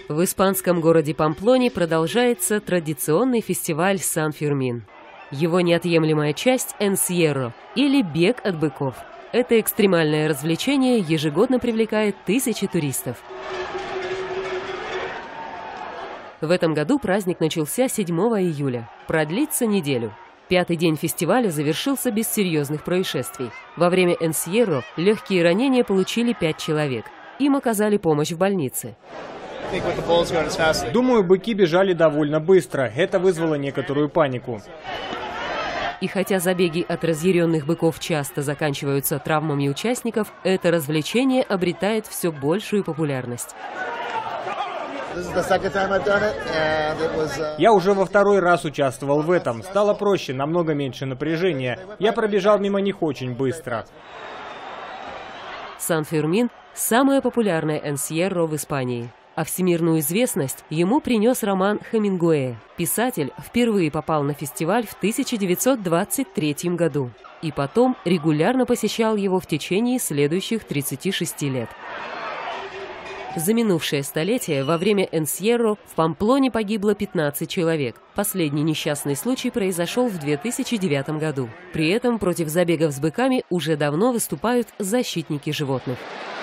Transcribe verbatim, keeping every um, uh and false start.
В испанском городе Памплоне продолжается традиционный фестиваль Сан-Фермин. Его неотъемлемая часть – Энсьерро, или бег от быков. Это экстремальное развлечение ежегодно привлекает тысячи туристов. В этом году праздник начался седьмого июля. Продлится неделю. Пятый день фестиваля завершился без серьезных происшествий. Во время Энсьерро легкие ранения получили пять человек. Им оказали помощь в больнице. Думаю, быки бежали довольно быстро. Это вызвало некоторую панику. И хотя забеги от разъяренных быков часто заканчиваются травмами участников, это развлечение обретает все большую популярность. Я уже во второй раз участвовал в этом. Стало проще, намного меньше напряжения. Я пробежал мимо них очень быстро. Сан-Фермин – самое популярное энсьерро в Испании. А всемирную известность ему принес роман Хемингуэя. Писатель впервые попал на фестиваль в тысяча девятьсот двадцать третьем году. И потом регулярно посещал его в течение следующих тридцати шести лет. За минувшее столетие во время Энсьерро в Памплоне погибло пятнадцать человек. Последний несчастный случай произошел в две тысячи девятом году. При этом против забегов с быками уже давно выступают защитники животных.